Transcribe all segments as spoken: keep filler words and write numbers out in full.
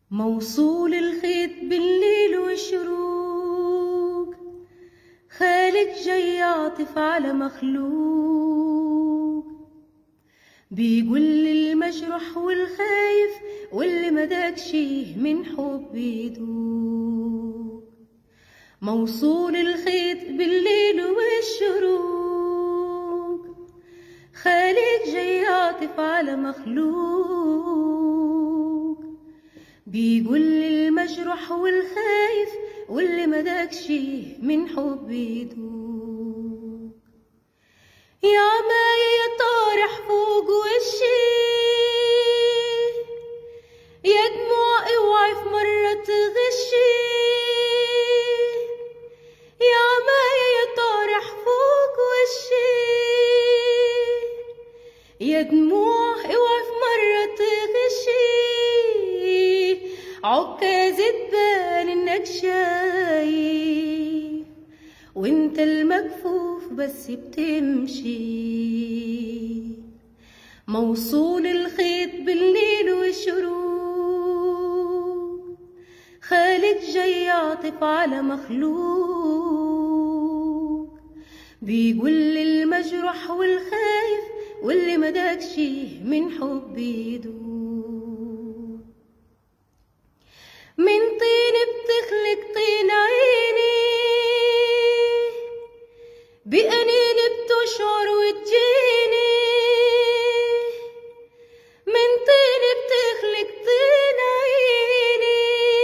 موصول الخيط بالليل والشروق، خالق جاي يعطف على مخلوق، بيقول للمجروح والخايف واللي مداك شيه من حب يدوق. موصول الخيط بالليل والشروق، خالق جاي يعطف على مخلوق، بيقول للمجروح والخايف واللي مداك شيه من حب يدوق. يا عماية يا طارح فوق وشي، يا دموع اوعي في مرة تغشي، يا عماية يا طارح فوق وشي، يا دموع اوعي في مرة تغشي. عكاز تبان انك شايف وانت المكفوف بس بتمشي. موصول الخيط بالليل والشروق، خالق جاي يعطف على مخلوق، بيقول للمجروح والخايف واللي مداك شيه من حب يدوق. من طين بتخلق طين عيني، بأنين بتشعر وتجيني، من طين بتخلق طين عيني،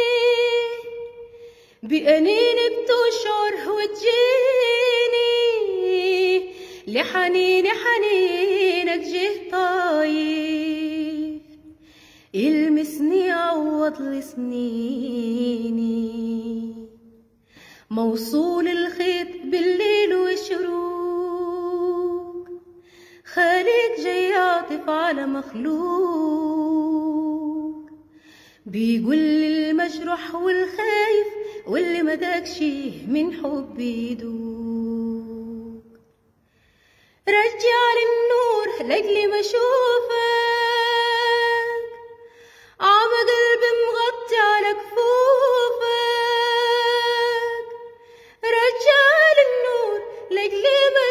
بأنين بتشعر وتجيني. لحنين حنينك جه طايف، يلمسني عوض لسنيني. موصول الخيط بالليل والشروق، خالق جاي يعطف على مخلوق، بيقول للمجروح والخايف واللي مداك شيه من حب يدوق. رجع للنور لاجلي ما اشوفك، عم قلبي مغطي على كفوفك. رجع للنور لاجلي ما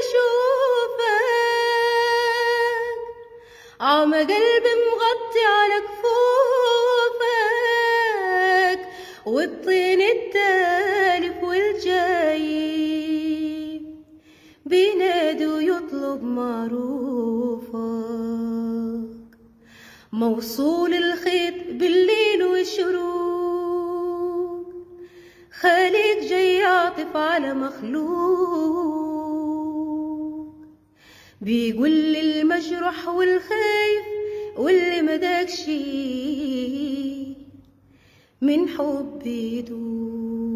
اشوفك، عم قلبي مغطي على كفوفك. والطين التالف والجايب بينادوا يطلب معروفك. موصول الخيط بالليل والشروق، خالق جاي يعطف على مخلوق، بيقول للمجروح والخايف واللي مداك شي من حب يدوق.